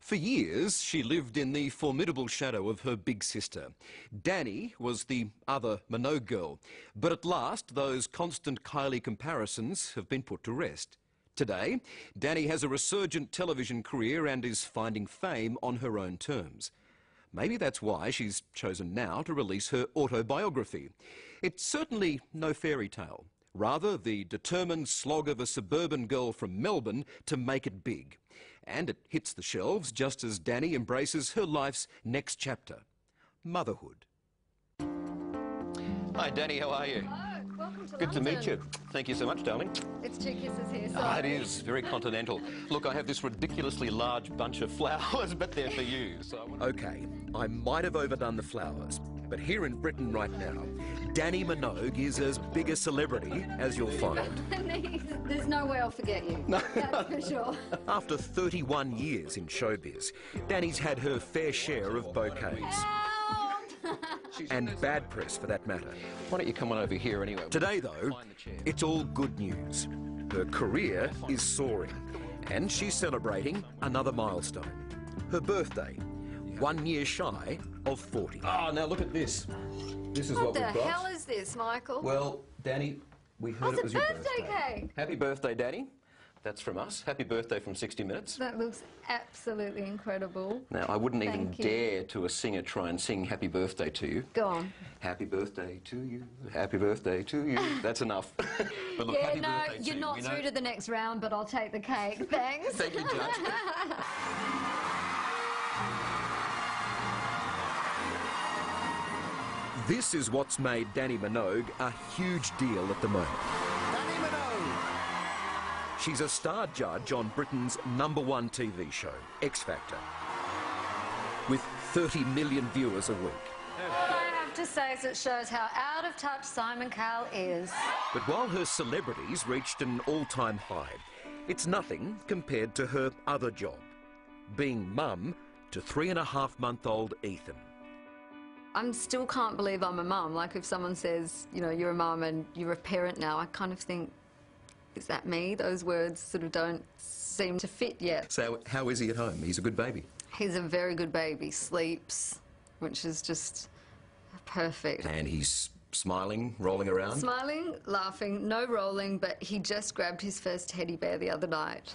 For years, she lived in the formidable shadow of her big sister. Danny was the other Minogue girl. But at last, those constant Kylie comparisons have been put to rest. Today, Danny has a resurgent television career and is finding fame on her own terms. Maybe that's why she's chosen now to release her autobiography. It's certainly no fairy tale. Rather, the determined slog of a suburban girl from Melbourne to make it big. And it hits the shelves just as Danny embraces her life's next chapter, motherhood. Hi, Danny, how are you? Hello, welcome to Good London. to meet you. Thank you so much, darling. It's 2 kisses here, so... It is, very continental. Look, I have this ridiculously large bunch of flowers, but they're for you, so... OK, I might have overdone the flowers, but here in Britain right now, Danny Minogue is as big a celebrity as you'll find. There's no way I'll forget you, that's for sure. After 31 years in showbiz, Danny's had her fair share of bouquets. And bad press, for that matter. Why don't you come on over here anyway? Today, though, it's all good news. Her career is soaring, and she's celebrating another milestone. Her birthday, 1 year shy of 40. Oh, now look at this. This is what we've got. What the hell is this, Michael? Well, Danny, we heard it was your birthday. It's a birthday cake. Happy birthday, Danny. That's from us. Happy birthday from 60 Minutes. That looks absolutely incredible. Now, I wouldn't even Thank you. dare to a singer try and sing happy birthday to you. Go on. Happy birthday to you. Happy birthday to you. That's enough. But look, Yeah, happy no, birthday to you're you. not We through know- to the next round, but I'll take the cake. Thanks. Thank you, Judge. This is what's made Danny Minogue a huge deal at the moment. Danny Minogue! She's a star judge on Britain's #1 TV show, X Factor, with 30 million viewers a week. All I have to say is it shows how out of touch Simon Cowell is. But while her celebrity's reached an all-time high, it's nothing compared to her other job, being mum to 3.5-month-old Ethan. I still can't believe I'm a mum. Like, if someone says, you know, you're a mum and you're a parent now, I kind of think, is that me? Those words sort of don't seem to fit yet. So how is he at home? He's a good baby. He's a very good baby. Sleeps, which is just perfect. And he's smiling, rolling around. Smiling, laughing, no rolling, but he just grabbed his first teddy bear the other night.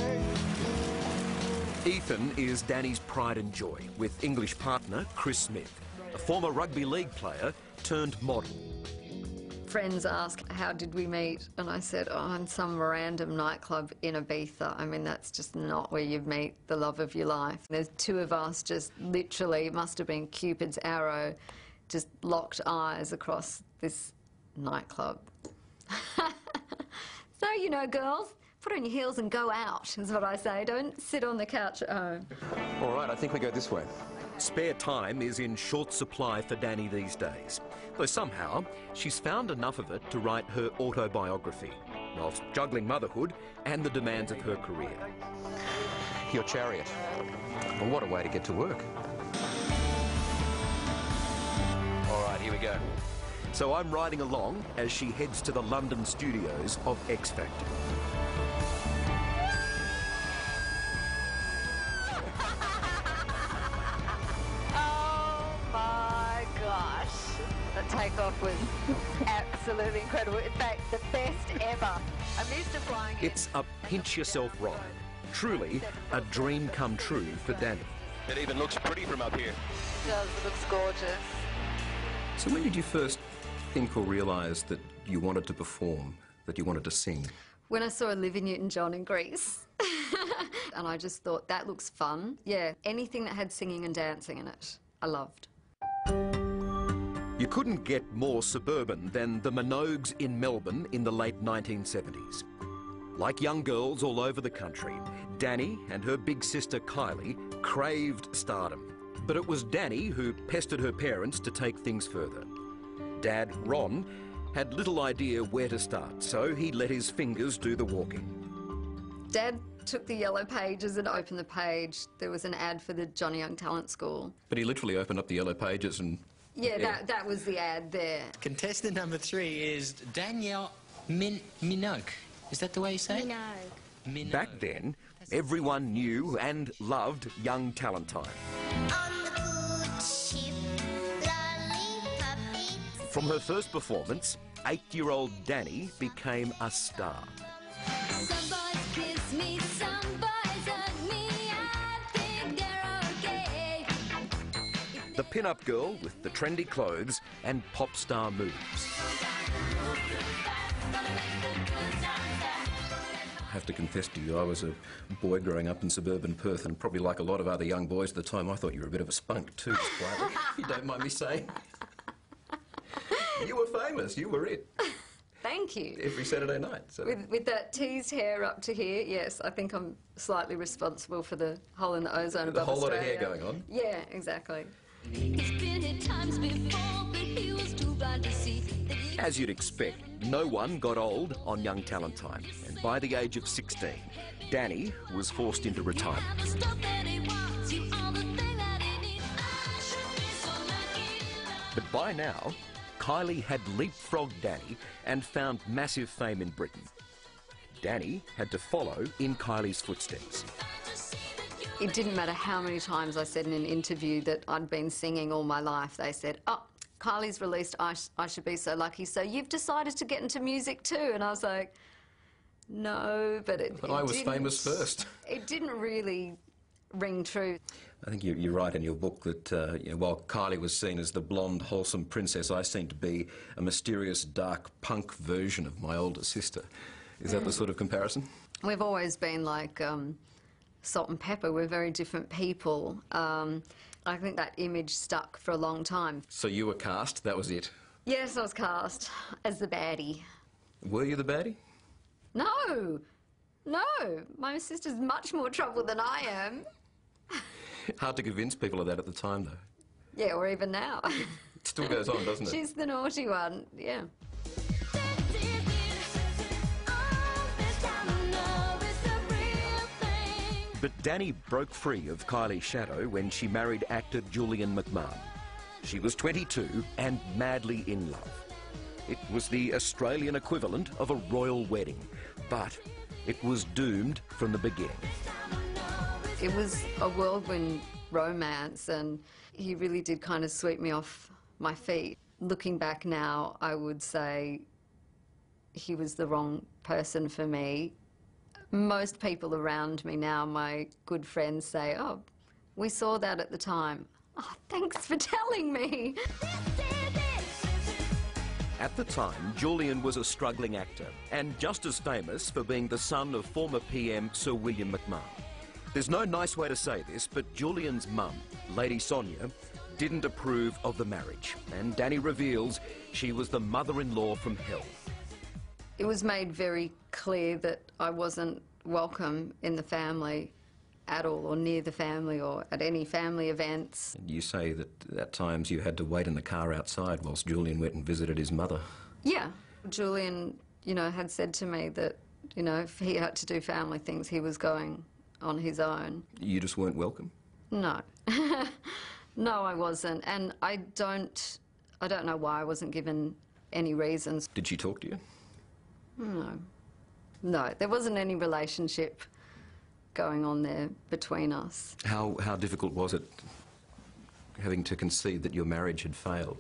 Ethan is Danny's pride and joy, with English partner Chris Smith, a former rugby league player turned model. Friends ask, how did we meet? And I said, oh, in some random nightclub in Ibiza. I mean, that's just not where you meet the love of your life. There's two of us just literally, must have been Cupid's arrow, just locked eyes across this nightclub. So, you know, girls, put on your heels and go out, is what I say. Don't sit on the couch at home. All right, I think we go this way. Spare time is in short supply for Danny these days, though somehow she's found enough of it to write her autobiography, whilst juggling motherhood and the demands of her career. Your chariot. Well, what a way to get to work. All right, here we go. So I'm riding along as she heads to the London studios of X Factor. The takeoff was absolutely incredible. In fact, the best ever. I'm used to flying. It's a pinch-yourself ride. Truly a dream come true for Danny. It even looks pretty from up here. It does. It looks gorgeous. So when did you first think or realise that you wanted to perform, that you wanted to sing? When I saw Olivia Newton-John in Greece. And I just thought, that looks fun. Yeah, anything that had singing and dancing in it, I loved. You couldn't get more suburban than the Minogues in Melbourne in the late 1970s. Like young girls all over the country, Danny and her big sister Kylie craved stardom. But it was Danny who pestered her parents to take things further. Dad, Ron, had little idea where to start, so he let his fingers do the walking. Dad took the yellow pages and opened the page. There was an ad for the Johnny Young Talent School. But he literally opened up the yellow pages and... Yeah, that was the ad there. Contestant number 3 is Danielle Minogue. Is that the way you say it? Minogue. Back then, Everyone knew and loved young Talentine. On the good ship, lollipop eats. From her first performance, 8-year-old Danny became a star. Some boys kiss me, some boys hug me. I think they're okay. The pin-up girl with the trendy clothes and pop star moves. I have to confess to you, I was a boy growing up in suburban Perth, and probably like a lot of other young boys at the time, I thought you were a bit of a spunk too, Squire. You don't mind me saying. You were famous, you were it. Thank you. Every Saturday night. So. With that teased hair up to here, yes, I think I'm slightly responsible for the hole in the ozone above a whole Australia. lot of hair going on. Yeah, exactly. He's been here times before, but he was too blind to see that he As you'd expect, no one got old on young Talentine, and by the age of 16, Danny was forced into retirement. have the stuff that he wants. You are the thing that he needs. I should be so lucky. But by now, Kylie had leapfrogged Danny and found massive fame in Britain. Danny had to follow in Kylie's footsteps. It didn't matter how many times I said in an interview that I'd been singing all my life. They said, oh, Kylie's released I Should Be So Lucky, so you've decided to get into music too. And I was like, no, but it I was didn't- famous first. It didn't really ring true. I think you write in your book that while Kylie was seen as the blonde, wholesome princess, I seemed to be a mysterious, dark punk version of my older sister. Is that the sort of comparison? We've always been like salt and pepper. We're very different people. I think that image stuck for a long time. So you were cast, that was it. Yes, I was cast as the baddie. Were you the baddie? No, no, my sister's much more trouble than I am. Hard to convince people of that at the time, though. Yeah, or even now. It still goes on, doesn't it? She's the naughty one, yeah. But Danny broke free of Kylie's shadow when she married actor Julian McMahon. She was 22 and madly in love. It was the Australian equivalent of a royal wedding, but it was doomed from the beginning. It was a whirlwind romance, and he really did kind of sweep me off my feet. Looking back now, I would say he was the wrong person for me. Most people around me now, my good friends, say, oh, we saw that at the time. Oh, thanks for telling me. At the time, Julian was a struggling actor and just as famous for being the son of former PM Sir William McMahon. There's no nice way to say this, but Julian's mum, Lady Sonia, didn't approve of the marriage, and Danny reveals she was the mother-in-law from hell. It was made very clear that I wasn't welcome in the family at all, or near the family, or at any family events. You say that at times you had to wait in the car outside whilst Julian went and visited his mother. Yeah. Julian, had said to me that, if he had to do family things, he was going on his own. You just weren't welcome? No. No, I wasn't. And I don't know why I wasn't given any reasons. Did she talk to you? No, there wasn't any relationship going on there between us. How difficult was it having to concede that your marriage had failed?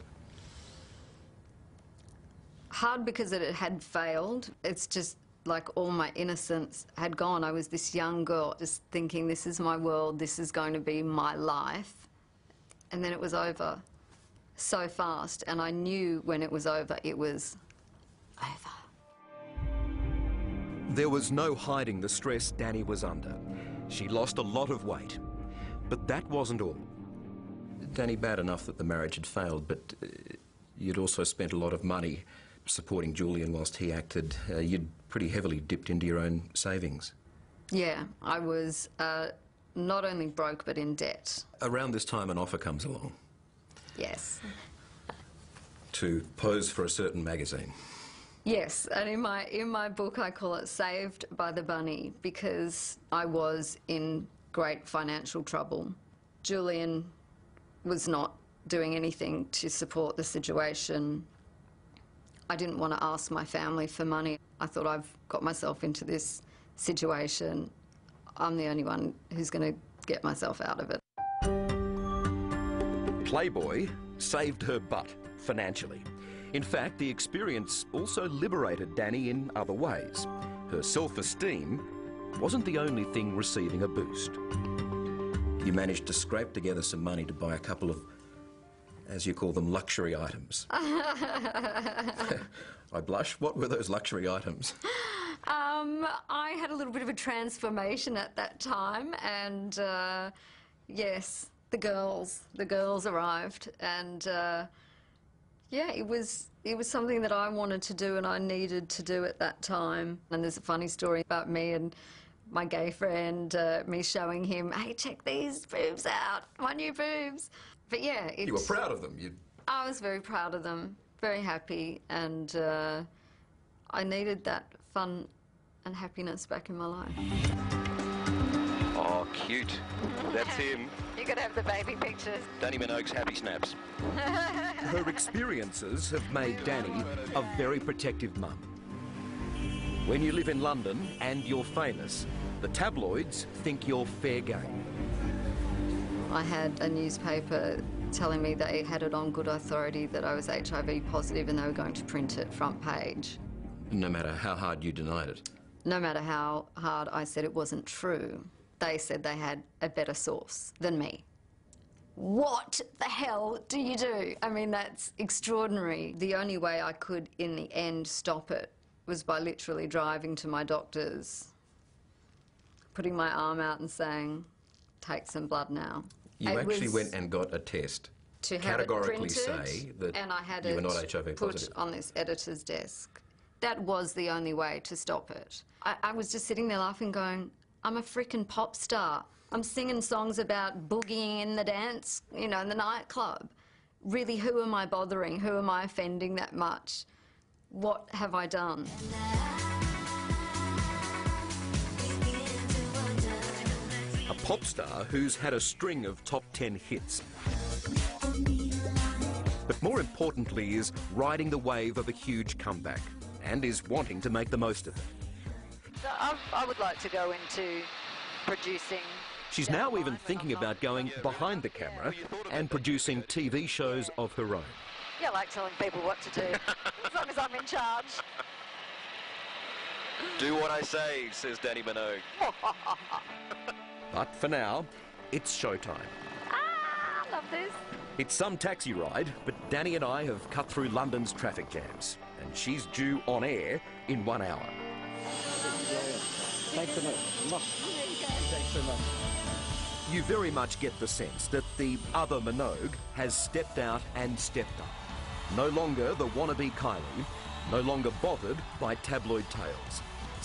Hard because it had failed. It's just like all my innocence had gone. I was this young girl just thinking, this is my world, this is going to be my life. And then it was over so fast, and I knew when it was over, it was over. There was no hiding the stress Danny was under. She lost a lot of weight. But that wasn't all. Danny, bad enough that the marriage had failed, but you'd also spent a lot of money supporting Julian whilst he acted. You'd pretty heavily dipped into your own savings. Yeah, I was not only broke, but in debt. Around this time, an offer comes along Yes. to pose for a certain magazine. Yes, and in my book I call it Saved by the Bunny, because I was in great financial trouble. Julian was not doing anything to support the situation. I didn't want to ask my family for money. I thought, I've got myself into this situation. I'm the only one who's going to get myself out of it. Playboy saved her butt financially. In fact, the experience also liberated Dani in other ways. Her self-esteem wasn't the only thing receiving a boost. You managed to scrape together some money to buy a couple of, as you call them, luxury items. I blush. What were those luxury items? I had a little bit of a transformation at that time, and yes, the girls arrived, and yeah, it was something that I wanted to do and I needed to do at that time. And there's a funny story about me and my gay friend, me showing him, hey, check these boobs out, my new boobs. But yeah, You were proud of them. I was very proud of them, very happy, and I needed that fun and happiness back in my life. Oh, cute. That's him. You're going to have the baby pictures. Dani Minogue's happy snaps. Her experiences have made Dani a very protective mum. When you live in London and you're famous, the tabloids think you're fair game. I had a newspaper telling me they had it on good authority that I was HIV positive and they were going to print it front page. No matter how hard you denied it. No matter how hard I said it wasn't true, they said they had a better source than me. What the hell do you do? I mean, that's extraordinary. The only way I could, in the end, stop it was by literally driving to my doctors, putting my arm out and saying, take some blood now. You actually went and got a test to have it categorically printed, say that and I had you were it not HIV put positive. on this editor's desk. That was the only way to stop it. I was just sitting there laughing, going, I'm a freaking pop star. I'm singing songs about boogieing in the dance, you know, in the nightclub. Really, who am I bothering? Who am I offending that much? What have I done? A pop star who's had a string of top 10 hits. But more importantly is riding the wave of a huge comeback and is wanting to make the most of it. So I would like to go into producing. She's now even thinking about going behind the camera and producing TV shows of her own. Yeah, I like telling people what to do, as long as I'm in charge. Do what I say, says Dani Minogue. But for now, it's showtime. Ah, I love this. It's some taxi ride, but Dani and I have cut through London's traffic jams, and she's due on air in 1 hour. Thanks so much. Thanks so much. You very much get the sense that the other Minogue has stepped out and stepped up. No longer the wannabe Kylie, no longer bothered by tabloid tales.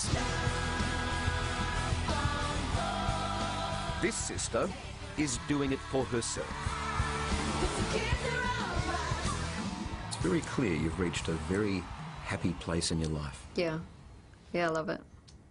This sister is doing it for herself. It's very clear you've reached a very happy place in your life. Yeah. Yeah, I love it.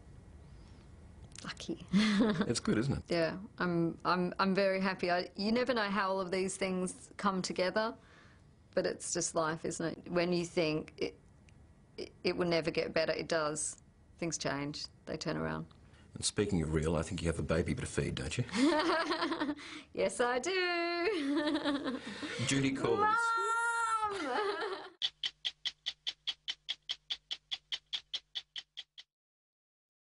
Lucky. It's good, isn't it? Yeah, I'm very happy. You never know how all of these things come together, but it's just life, isn't it? When you think it will never get better, it does. Things change. They turn around. And speaking of real, I think you have a baby to feed, don't you? Yes, I do. Judy calls. Mum!